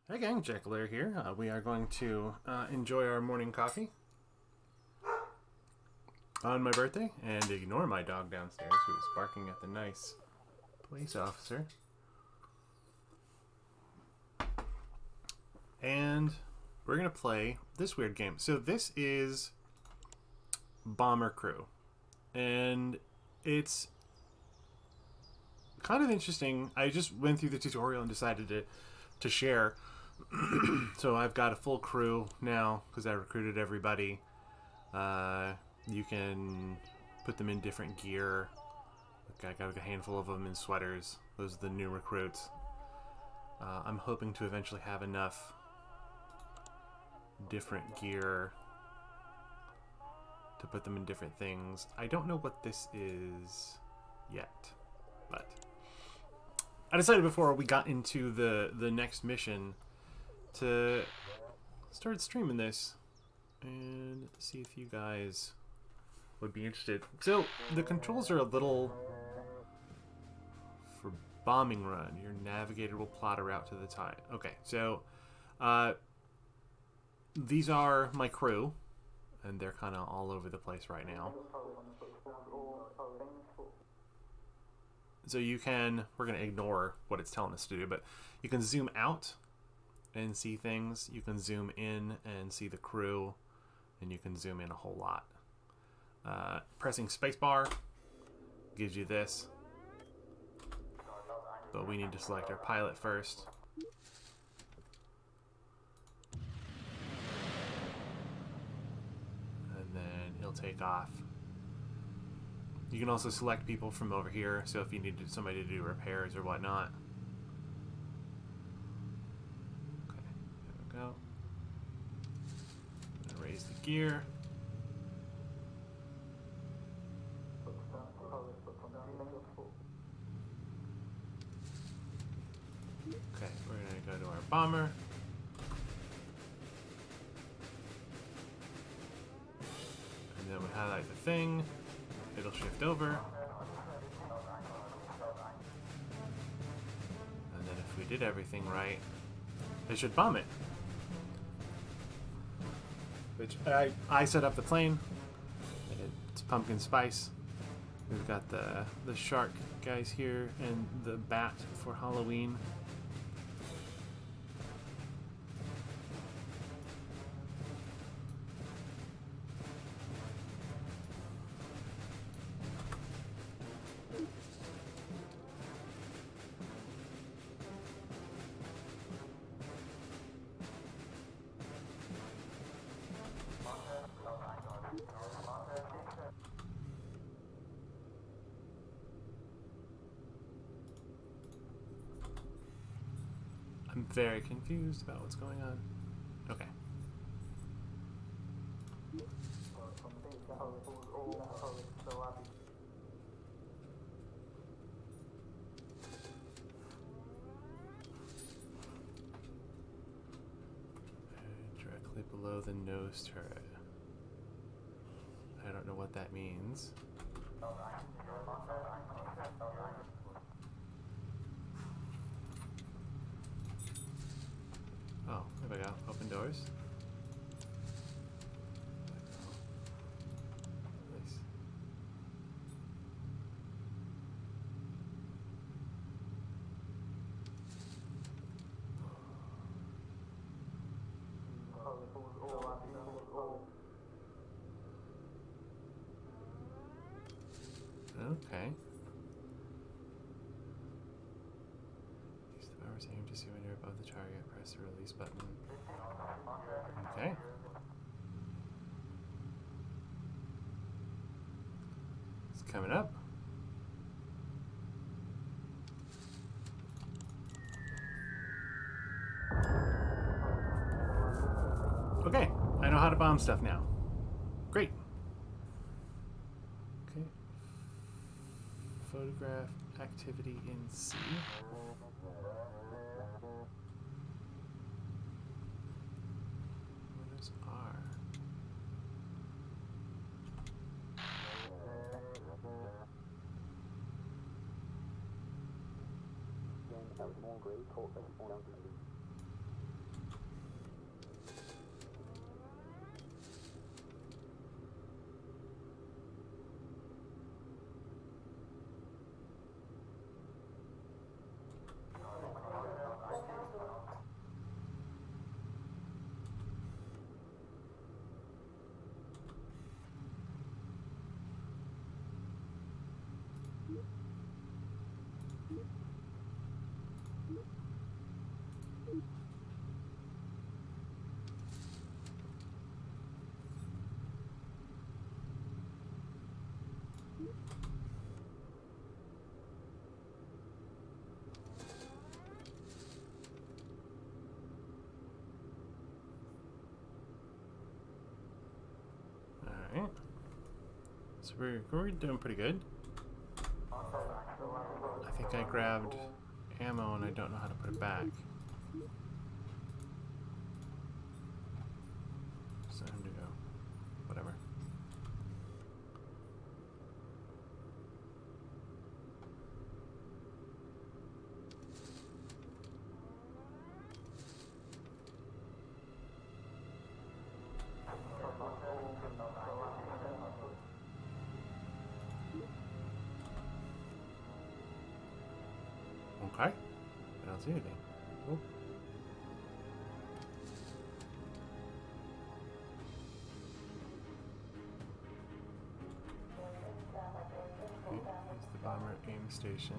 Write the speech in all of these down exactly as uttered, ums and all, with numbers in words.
Hey gang, Jack Lair here. Uh, we are going to uh, enjoy our morning coffee on my birthday and ignore my dog downstairs who is barking at the nice police officer. And we're going to play this weird game. So this is Bomber Crew. And it's kind of interesting. I just went through the tutorial and decided to, to share. So I've got a full crew now because I recruited everybody. Uh, you can put them in different gear. I got a handful of them in sweaters. Those are the new recruits. Uh, I'm hoping to eventually have enough different gear to put them in different things. I don't know what this is yet, but I decided before we got into the the next mission to start streaming this and see if you guys would be interested. So the controls are a little for bombing run. Your navigator will plot a route to the tide. Okay, so uh, these are my crew, and they're kind of all over the place right now. So you can, we're going to ignore what it's telling us to do, but you can zoom out and see things. You can zoom in and see the crew, and you can zoom in a whole lot. Uh, pressing spacebar gives you this, but we need to select our pilot first. And then he'll take off. You can also select people from over here, so if you need somebody to do repairs or whatnot. Okay, there we go. I'm gonna raise the gear. Okay, we're gonna go to our bomber. And then we highlight the thing. It'll shift over. And then if we did everything right, they should bomb it. Which I, I set up the plane. It's pumpkin spice. We've got the, the shark guys here and the bat for Halloween. I'm very confused about what's going on. Okay. Directly below the nose turret. I don't know what that means. Oh, there we go. Open doors. Nice. Okay. Use the power's aim to see when you're above the target. Press the release button. Okay. It's coming up. Okay, I know how to bomb stuff now. Great. Okay. Photograph activity in C. What is R? Alright. So we're, we're doing pretty good. I think I grabbed ammo and I don't know how to put it back. So I'm to go. Whatever. Okay. I don't see anything. Oh. Okay, here's the bomber aim station.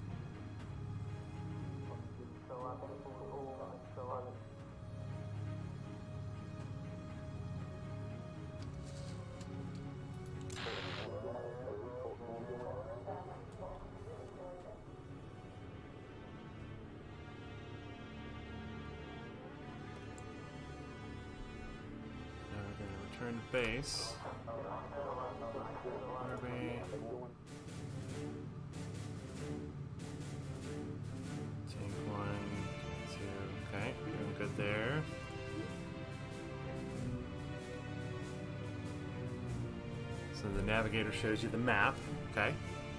Return to base. Where are we? Tank one, two. Okay, doing good there. So the navigator shows you the map. Okay.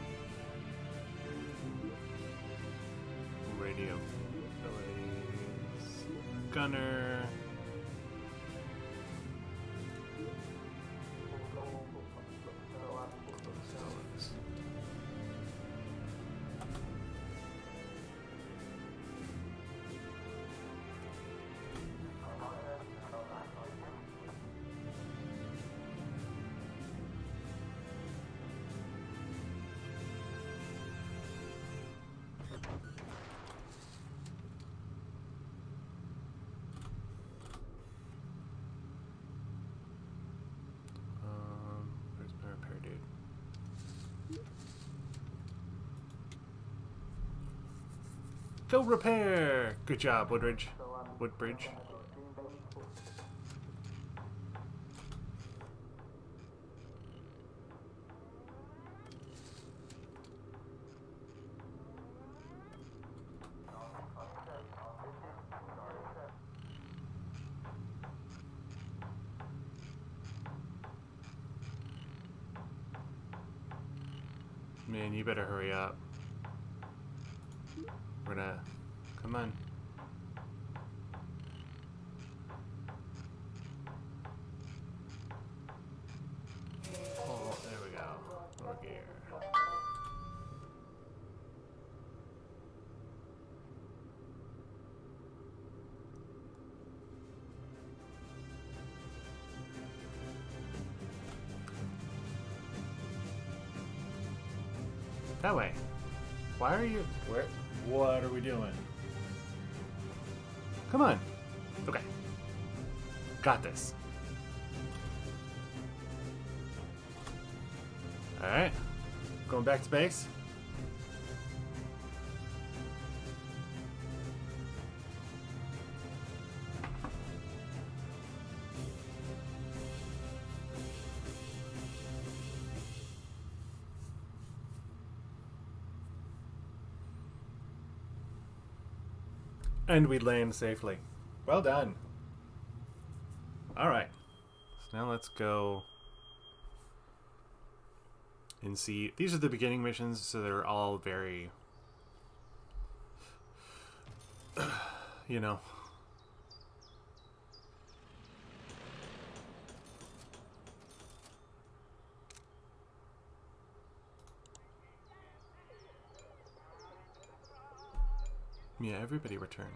Radio abilities. Gunner. Go repair! Good job, Woodridge. Woodbridge. Man, you better hurry up. We're gonna... Come on. Oh, there we go. More gear. That way. Why are you... Where? What are we doing? Come on. Okay. Got this. Alright. Going back to base. And we land safely. Well done. Alright. So now let's go and see. These are the beginning missions, so they're all very, you know. Yeah, everybody returned.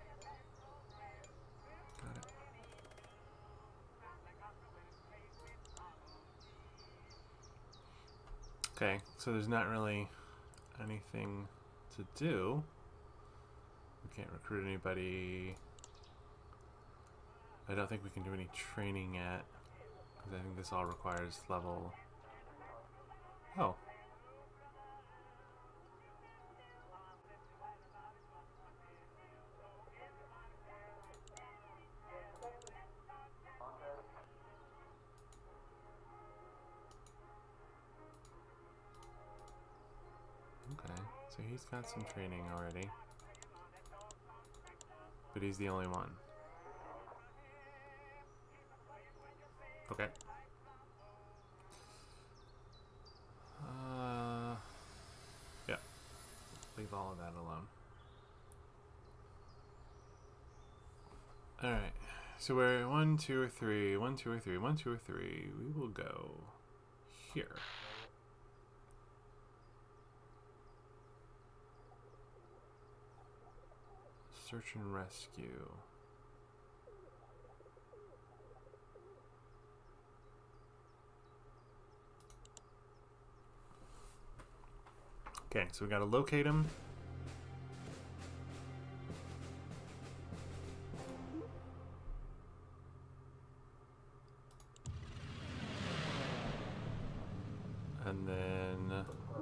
Got it. Okay, so there's not really anything to do. We can't recruit anybody. I don't think we can do any training yet, because I think this all requires level... Oh. So he's got some training already. But he's the only one. Okay. Uh, yeah. Leave all of that alone. Alright. So we're one, two, or three. One, two, or three. One, two, or three. We will go here. Search and rescue. Okay, so we gotta locate him. And then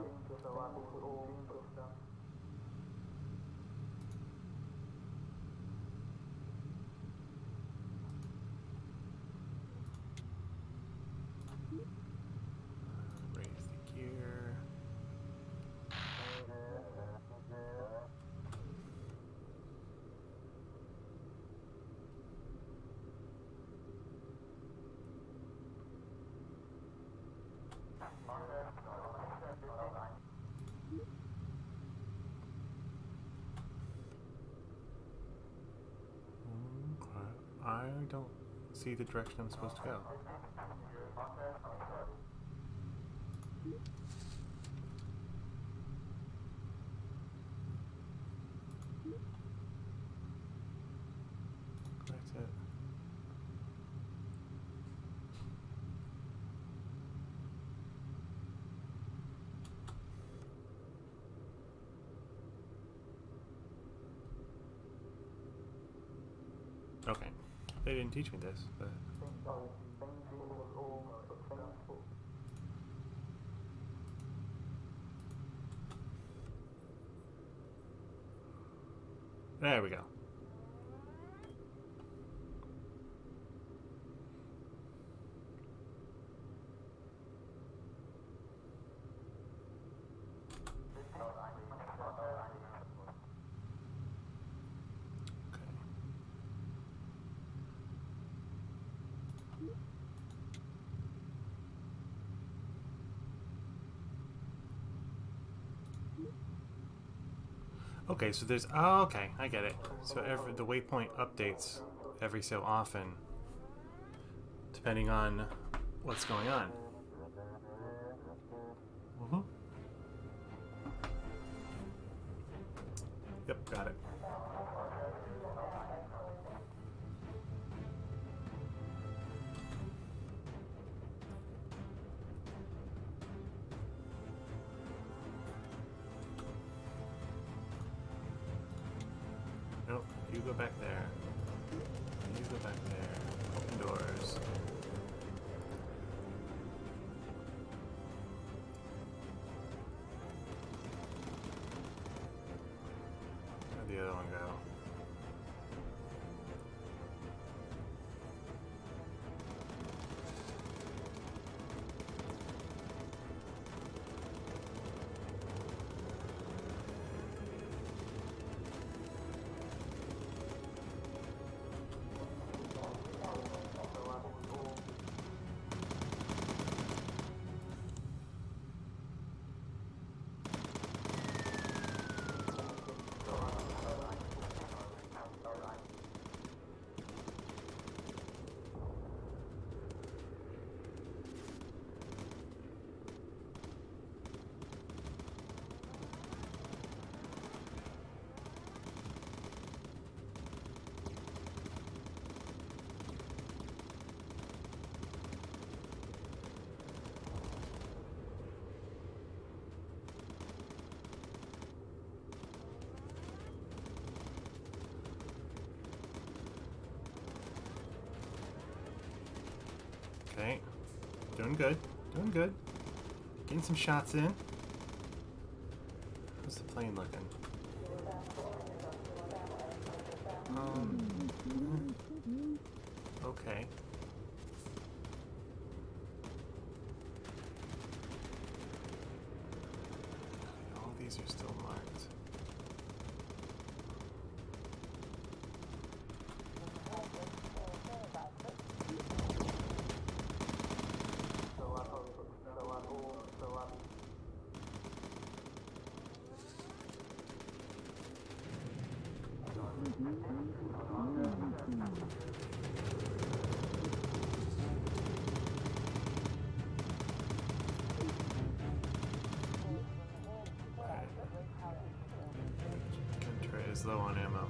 raise the gear. Okay. I don't see the direction I'm supposed to go. That's it. Okay. They didn't teach me this, but... There we go. Okay, so there's... Oh, okay, I get it. So every, the waypoint updates every so often, depending on what's going on. Mm-hmm. Yep, got it. Nope, you go back there. You go back there. Open doors. Where'd the other one go? Okay. Doing good. Doing good. Getting some shots in. How's the plane looking? Um. Okay. All these are still marked. it's low on ammo.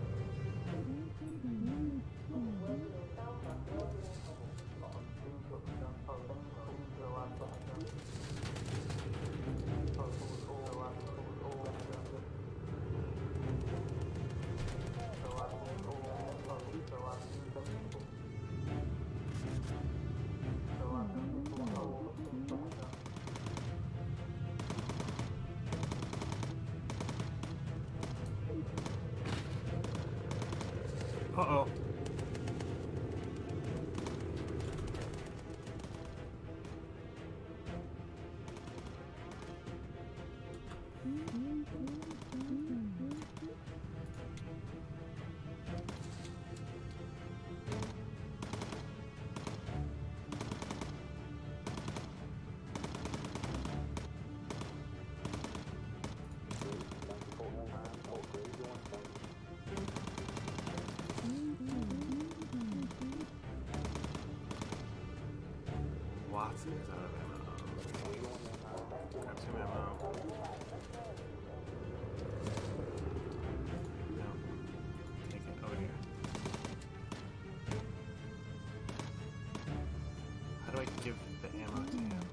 Uh-oh. Watson is out of ammo. Grab some ammo. No. Take it over here. How do I give the ammo to him?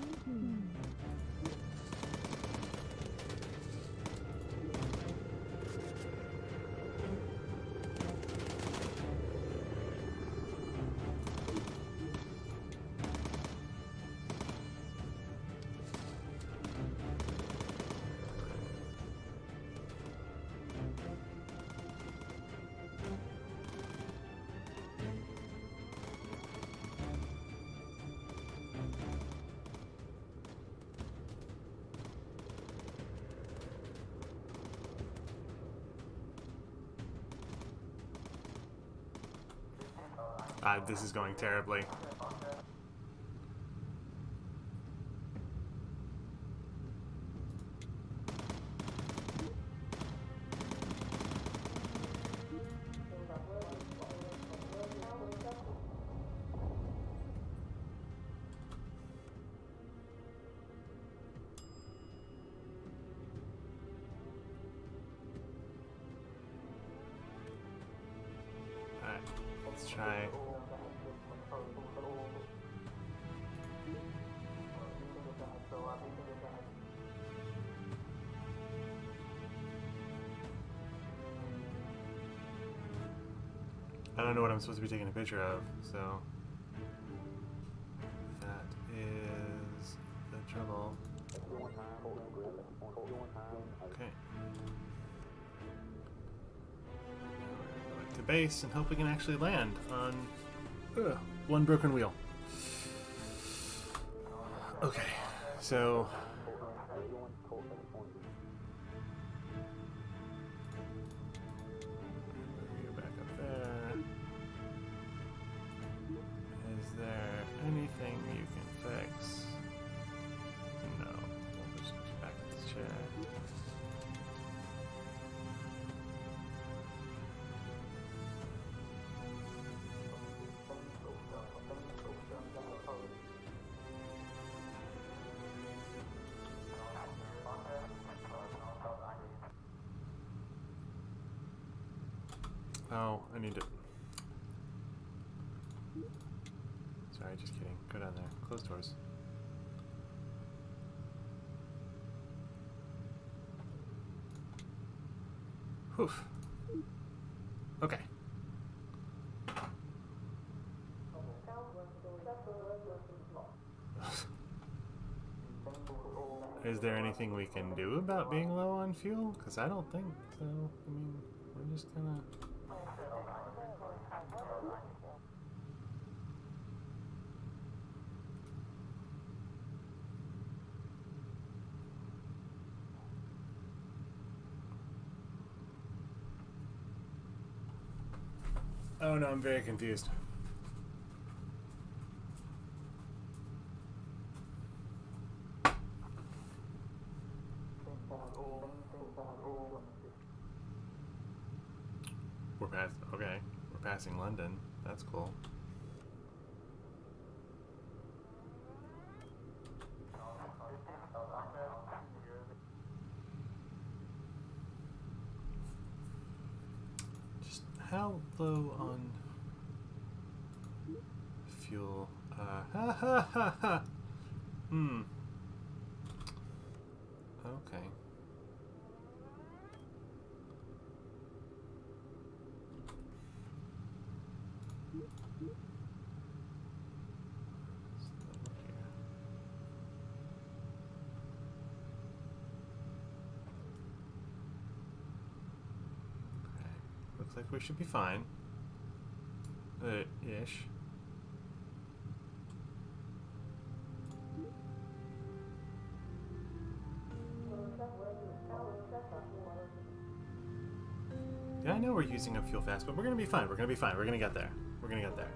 Uh, this is going terribly. Alright, let's try. I don't know what I'm supposed to be taking a picture of, so that is the trouble. Okay. Go back to base and hope we can actually land on uh, one broken wheel. Okay, so anything you can fix? No. We'll just switch back to the chair. Oh, I need to... Sorry, just kidding. Go down there. Close doors. Whew. Okay. Is there anything we can do about being low on fuel? Because I don't think so. I mean, we're just gonna... Oh no, I'm very confused. We're past, okay, we're passing London. That's cool. how low on fuel? Uh, ha ha ha ha. Hmm. Okay. Looks like we should be fine. Uh, ish. Yeah, I know we're using up fuel fast, but we're gonna be fine. We're gonna be fine. We're gonna get there. We're gonna get there.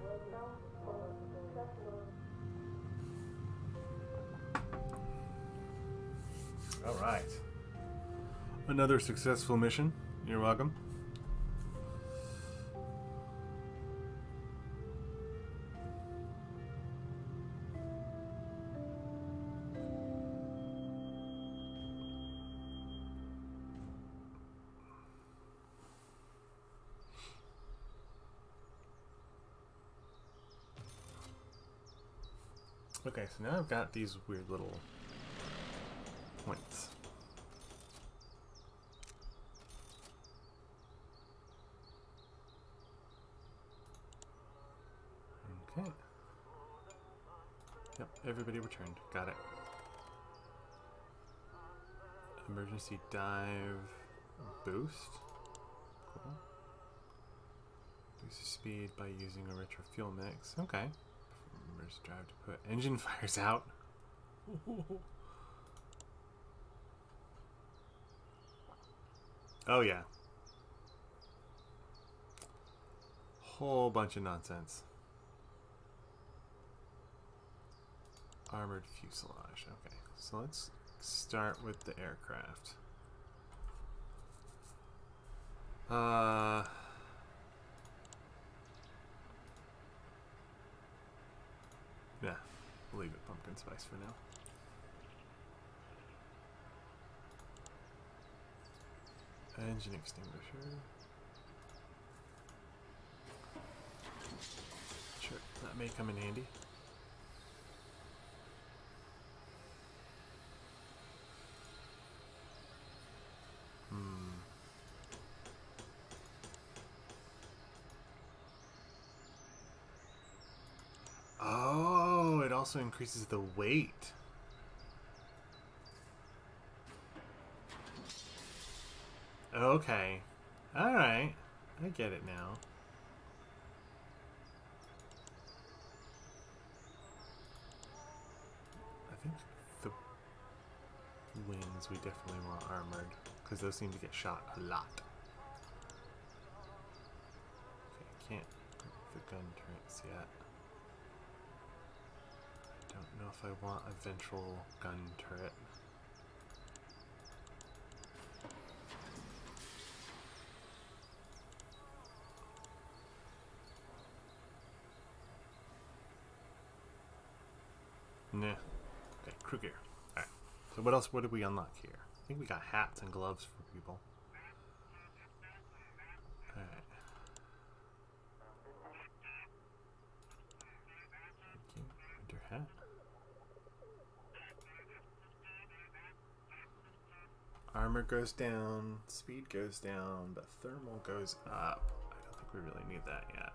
All right. Another successful mission. You're welcome. Okay, so now I've got these weird little points. Okay. Yep, everybody returned. Got it. Emergency dive boost. Cool. Boost speed by using a retro fuel mix. Okay. Emergency drive to put engine fires out. Oh yeah. Whole bunch of nonsense. Armored fuselage. Okay, so let's start with the aircraft. Uh, yeah, we'll leave it pumpkin spice for now. Engine extinguisher. Sure, that may come in handy. Hmm. Oh, it also increases the weight. Okay. Alright. I get it now. I think the wings we definitely want armored, because those seem to get shot a lot. Okay, can't put the gun turrets yet. I don't know if I want a ventral gun turret. Nah. Okay, crew gear. Alright. So what else, what did we unlock here? I think we got hats and gloves for people. Alright. Thank you. Winter hat. Armor goes down, speed goes down, but thermal goes up. I don't think we really need that yet.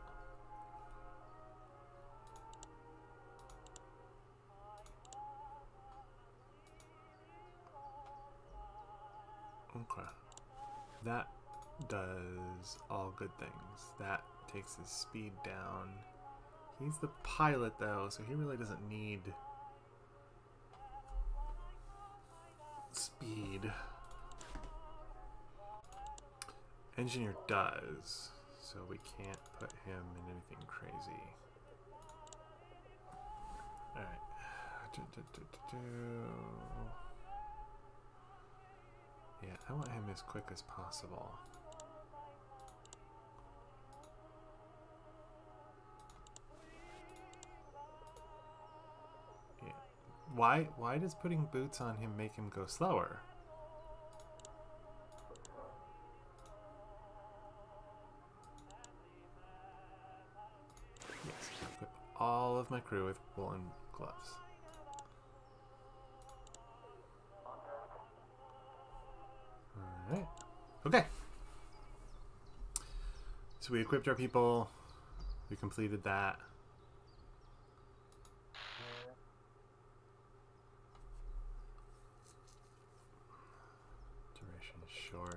Okay. That does all good things. That takes his speed down. He's the pilot though, so he really doesn't need speed. Engineer does, so we can't put him in anything crazy. Alright. Do, do, do, do, do. Yeah, I want him as quick as possible. Yeah. Why why does putting boots on him make him go slower? all of my crew with woolen gloves. Alright. Okay. So we equipped our people. We completed that. Duration is short.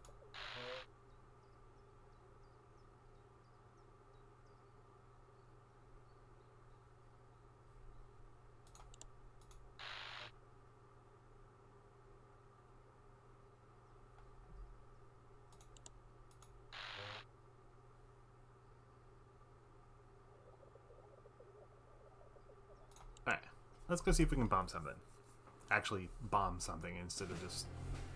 Alright, let's go see if we can bomb something. Actually, bomb something instead of just...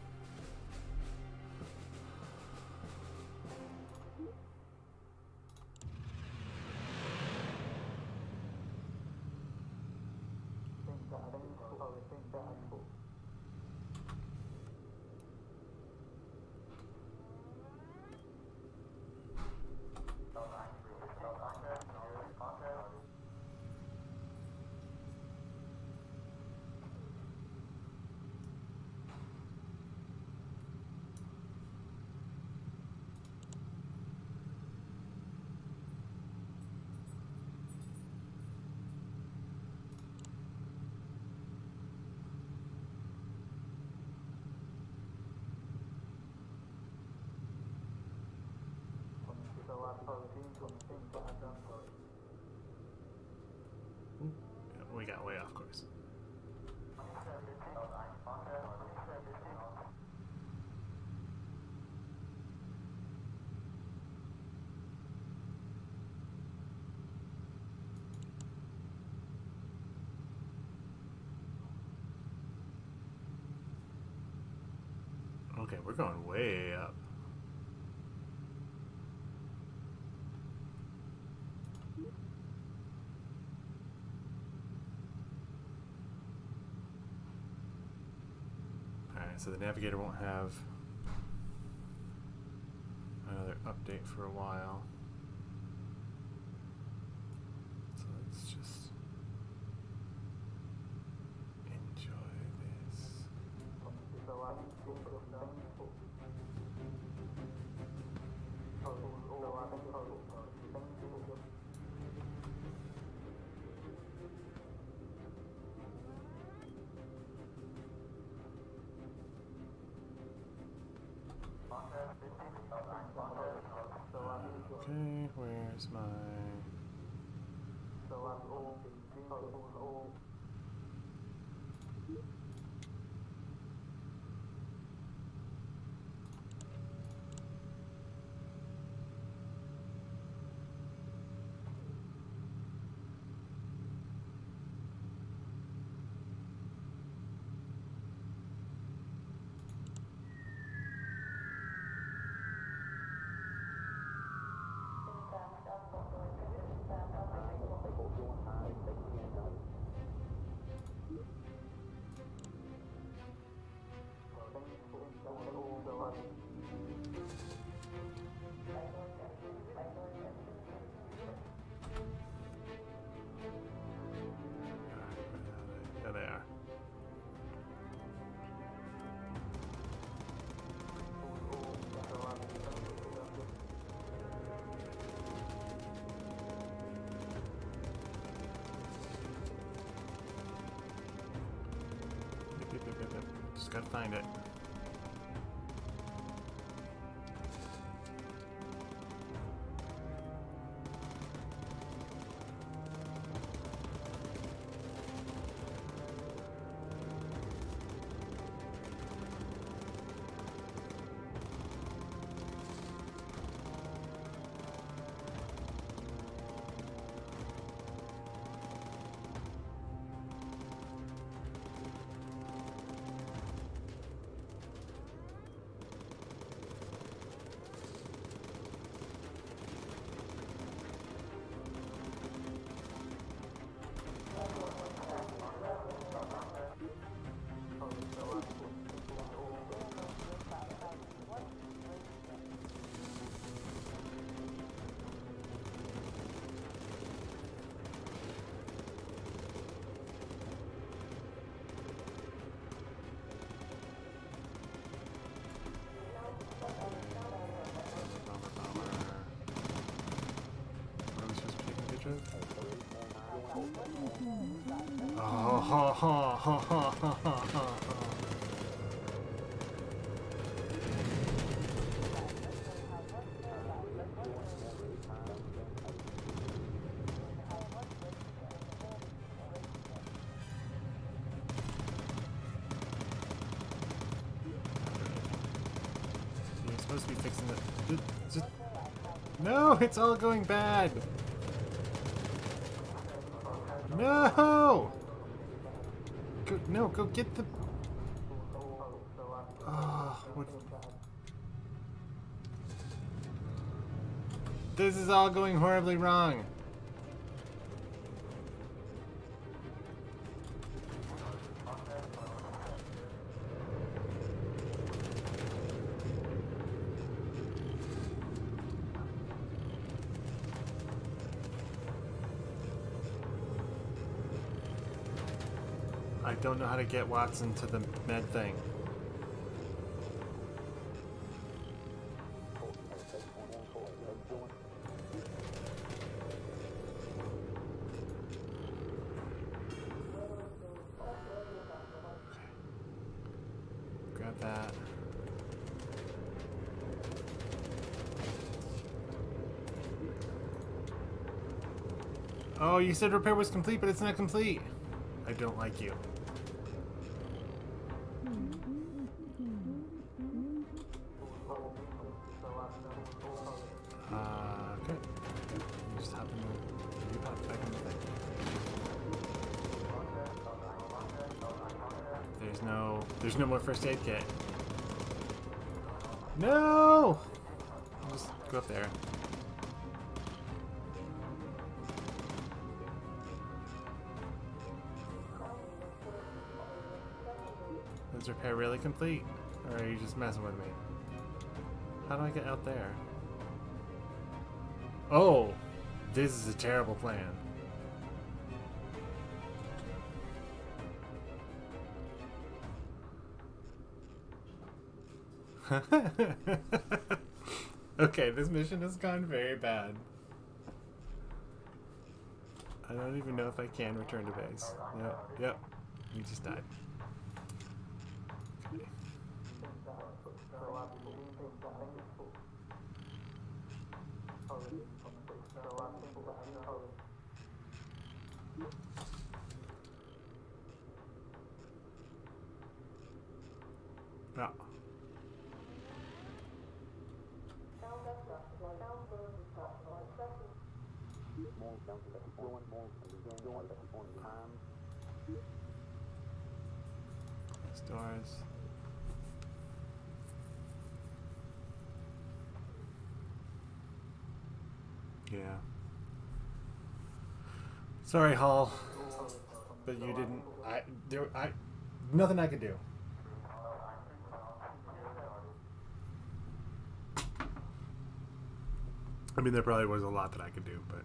We got way off course. Okay, we're going way up. Alright, so the navigator won't have another update for a while. So let's just enjoy this. Okay, where's my... There they are. Yep, yep, yep, yep, yep. Just gotta find it. initiative. Oh, ha, ha, ha, ha, ha, ha, ha. You're supposed to be fixing the... Just... No, it's all going bad. No! Go, no, go get the... Oh, what... This is all going horribly wrong. I don't know how to get Watson to the med thing. Grab that. Oh, you said repair was complete, but it's not complete. I don't like you. Uh, okay. You just hop in the... You hop back in the thing. There's no... There's no more first aid kit. No! Just go up there. Is repair really complete? Or are you just messing with me? How do I get out there? Oh! This is a terrible plan. Okay, this mission has gone very bad. I don't even know if I can return to base. Yep, yep. You just died. Okay. Yeah. Stars. Yeah. Sorry, Hall, but you didn't. I there. I nothing I could do. I mean, there probably was a lot that I could do, but.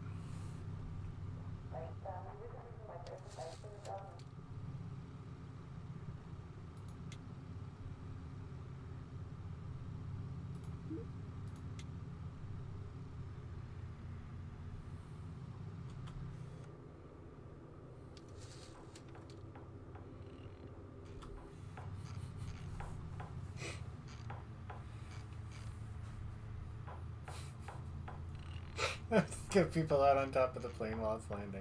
Let's get people out on top of the plane while it's landing.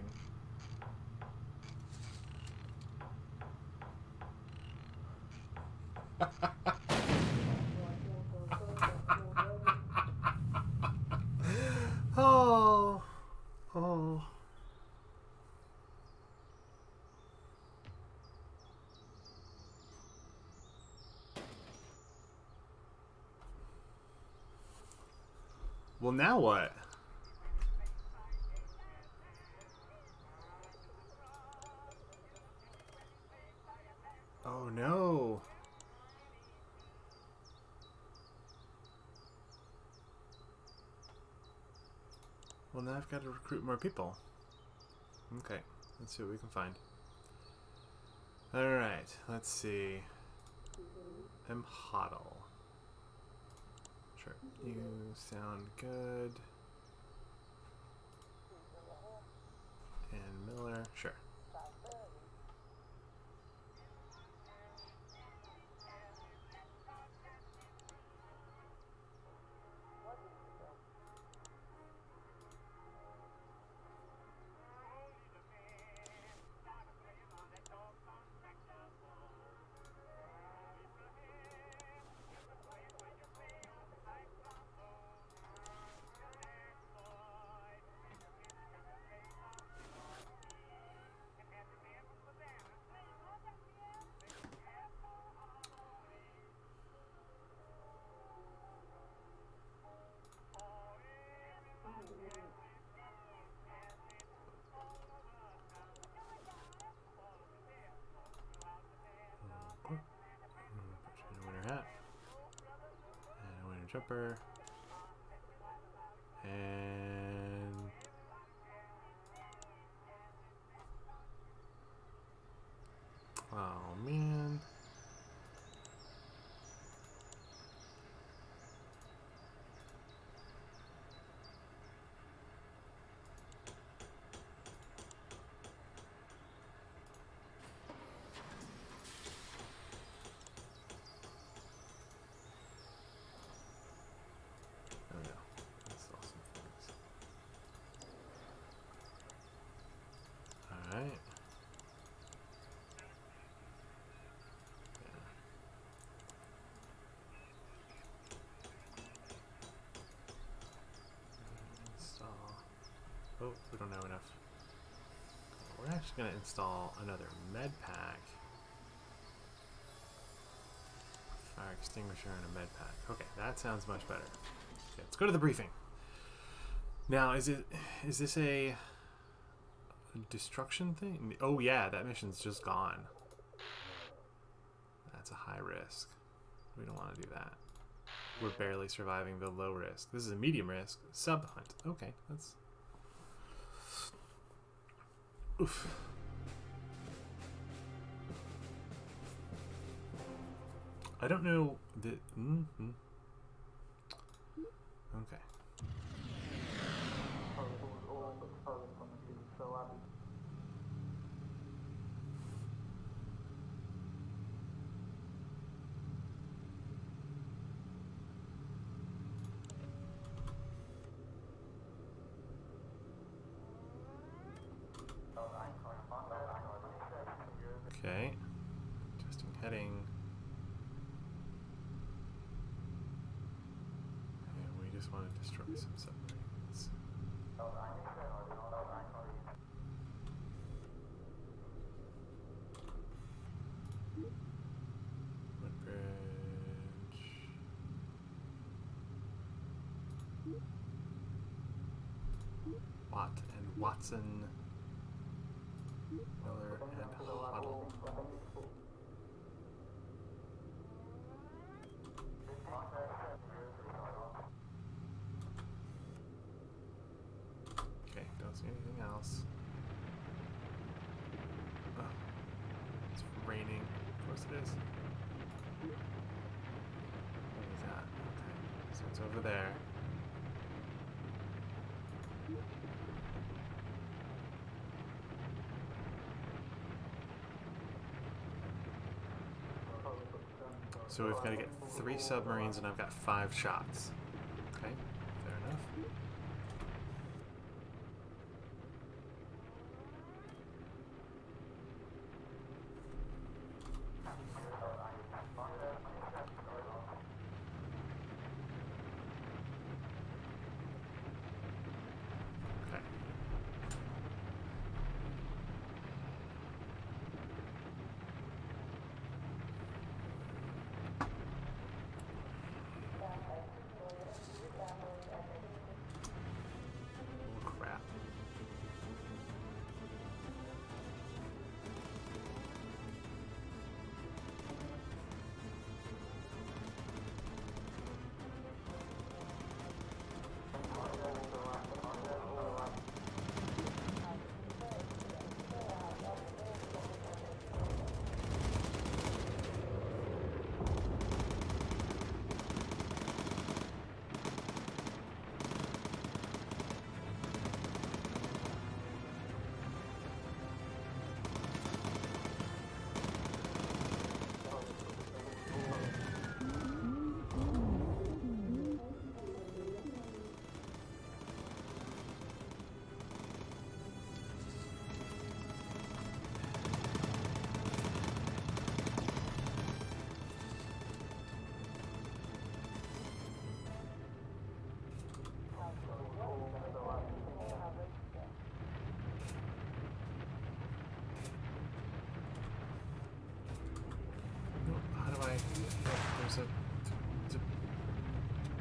Oh, oh. Well, now what? Oh no. Well, now I've got to recruit more people. Okay, let's see what we can find. Alright, let's see. M. Hoddle. Sure, you sound good. Sure. Winter hat. And a winter jumper. And oh man. There we go. Install some things. Alright. Yeah. Install. Oh, we don't have enough. We're actually going to install another med pack. Fire extinguisher and a med pack. Okay, that sounds much better. Okay, let's go to the briefing. Now, is it is this a, a destruction thing? Oh yeah, that mission's just gone. That's a high risk. We don't want to do that. We're barely surviving the low risk. This is a medium risk. Sub hunt. Okay, that's... Oof. I don't know the... Mm-hmm. Okay. Okay. Testing heading. And we just want to destroy some submarines. Woodbridge. Watt and Watson. Miller and Huddle. Okay, don't see anything else. Oh, it's raining. Of course it is. What is that? Okay, so it's over there. So we've got to get three submarines and I've got five shots. Okay, fair enough. Okay.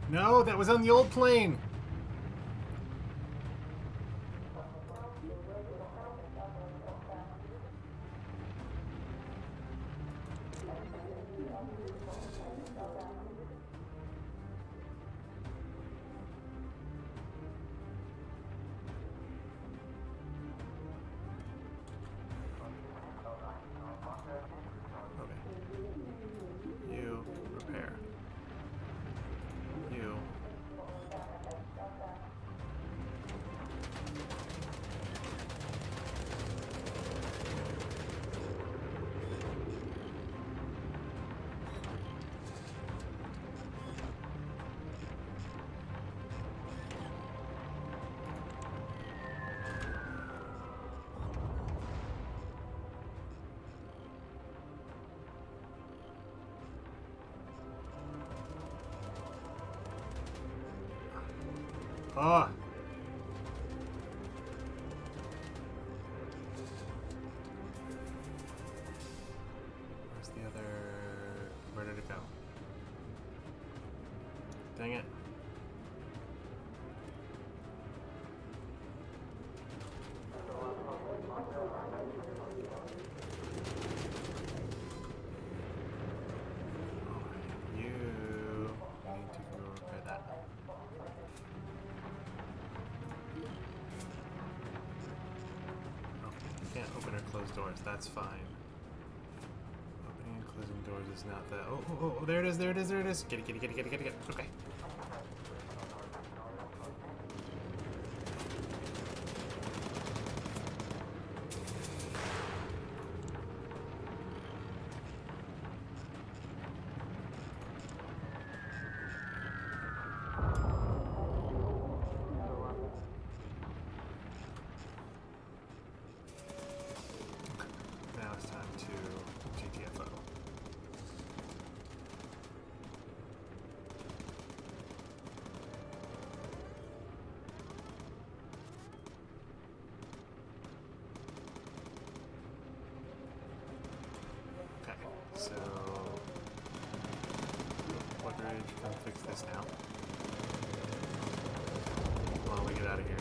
No, that was on the old plane. Oh. Where's the other... Where did it go? Dang it. Doors, that's fine. Opening and closing doors is not the... Oh, oh, oh, there it is, there it is, there it is. Get it, get it, get it, get it, get it, get it. Okay. So, Woodridge, come fix this now. While we get out of here.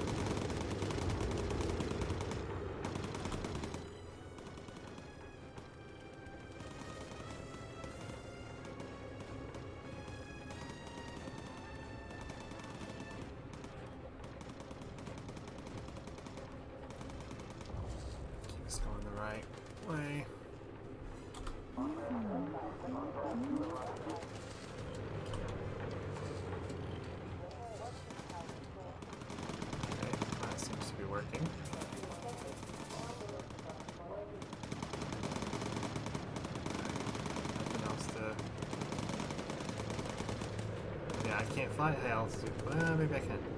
Keep us going the right way. I can't fly high altitude. Well, maybe I can.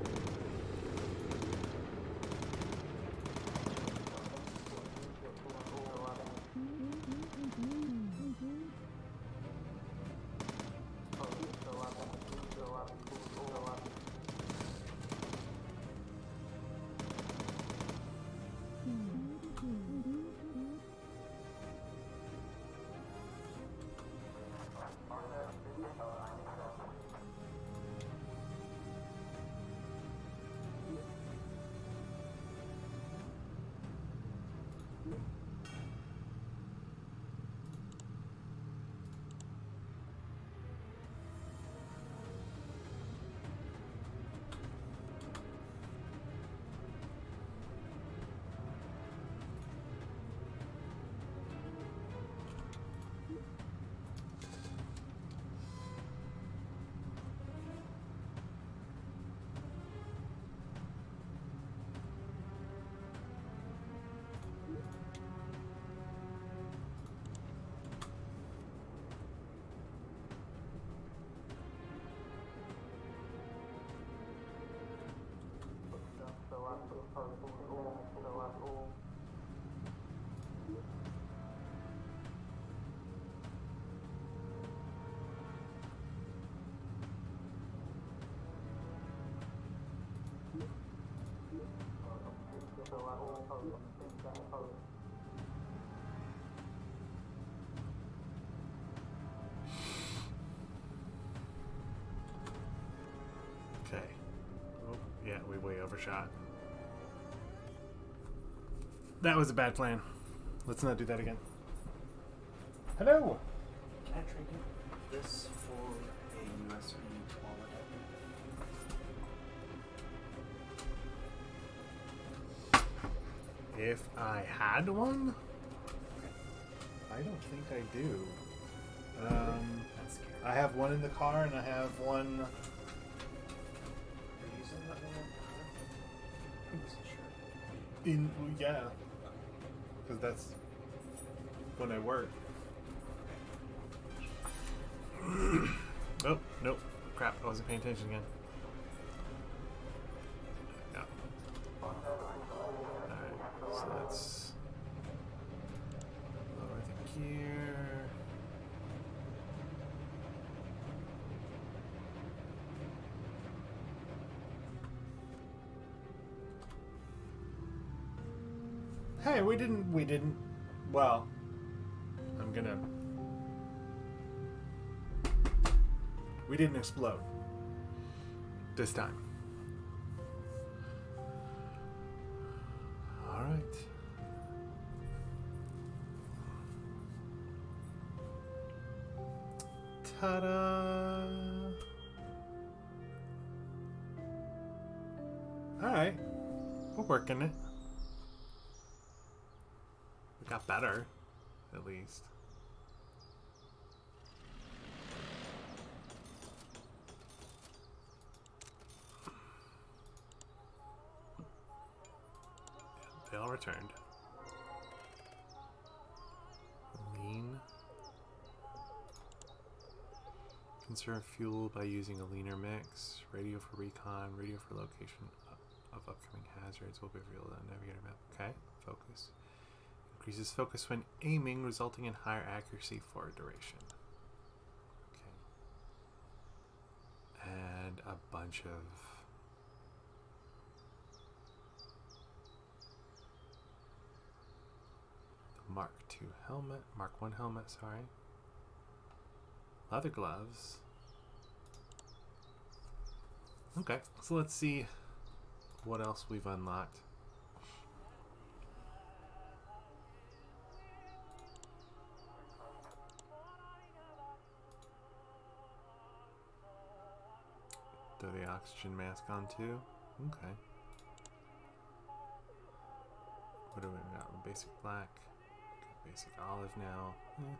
overshot. That was a bad plan. Let's not do that again. Hello! Can I trade you this for a U S B twelve adapter? If I had one? I don't think I do. Um, That's scary. I have one in the car and I have one... Are you using that one in the car? I wasn't sure. in... yeah. Because that's when I work. Oh, nope. Crap, I wasn't paying attention again. Yeah. Alright, so let's lower the gear. Hey, we didn't, we didn't, well, I'm gonna, we didn't explode this time. All right. Ta-da! All right, we're working it. We got better, at least. They all returned. Lean. Conserve fuel by using a leaner mix. Radio for recon. Radio for location of upcoming hazards will be revealed on navigator map. Okay. Focus. Increases focus when aiming, resulting in higher accuracy for a duration. Okay. And a bunch of Mark two helmet, Mark one helmet, sorry. Leather gloves. Okay, so let's see what else we've unlocked. Throw the oxygen mask on too. Okay. What do we got? Basic black. Basic olive now. Eh.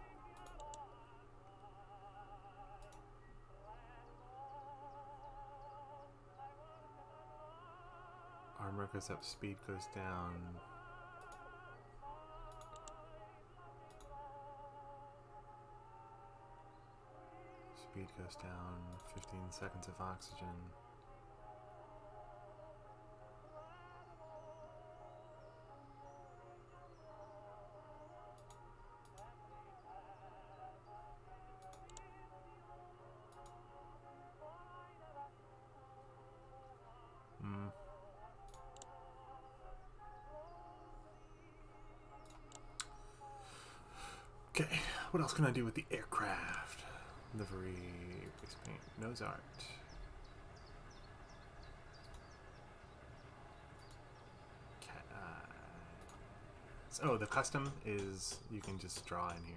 Armor goes up, speed goes down. Speed goes down, fifteen seconds of oxygen. Hmm. Okay, what else can I do with the aircraft? Livery, base paint, nose art. Cat eyes. Oh, the custom is you can just draw in here.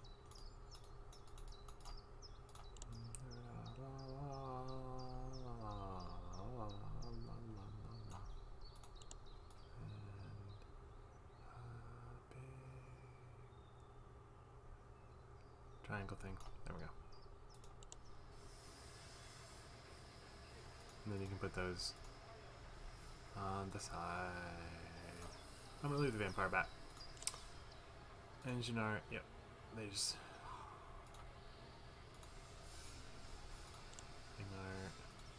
Triangle thing. There we go. And then you can put those on the side. I'm gonna leave the vampire back. Engine art, yep. They just thing art.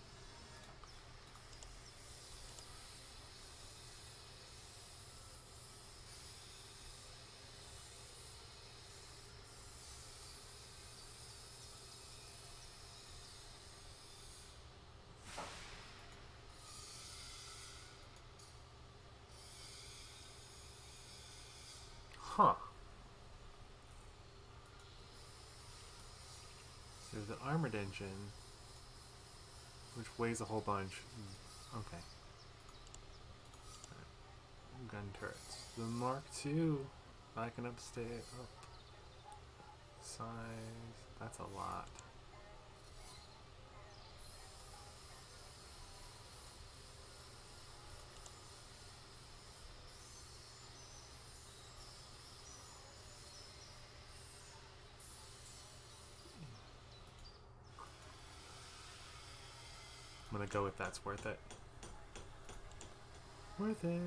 Huh. There's an armored engine, which weighs a whole bunch. Mm, okay. gun turrets. The Mark two. I can upstay up. Size. That's a lot. I'm gonna go with that's worth it. Worth it.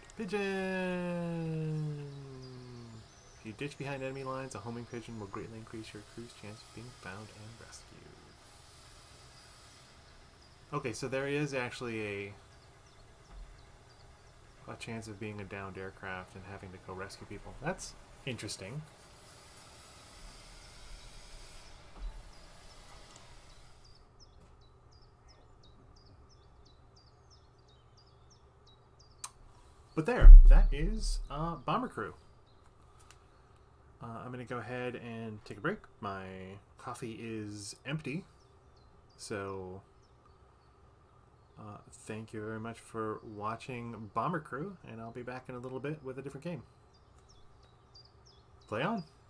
Pigeon! If you ditch behind enemy lines, a homing pigeon will greatly increase your crew's chance of being found and rescued. Okay, so there is actually a a chance of being a downed aircraft and having to go rescue people. That's interesting. But there, that is uh, Bomber Crew. Uh, I'm going to go ahead and take a break. My coffee is empty. So, uh, thank you very much for watching Bomber Crew, and I'll be back in a little bit with a different game. Play on!